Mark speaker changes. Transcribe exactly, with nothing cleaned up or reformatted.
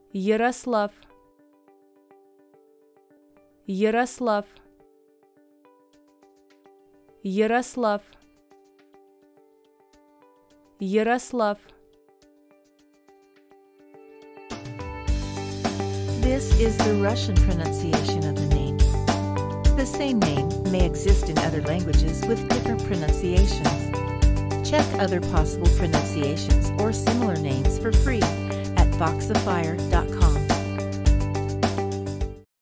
Speaker 1: Ярослав, Ярослав, Ярослав, Ярослав.
Speaker 2: This is the Russian pronunciation of the name. The same name may exist in other languages with different pronunciations. Check other possible pronunciations or similar names for free at voxifier dot com.